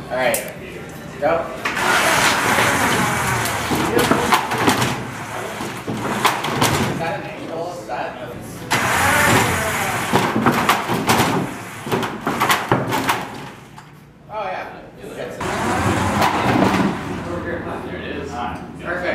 All right, go. Is that an angle? Is that? Oh yeah. There it is. Perfect.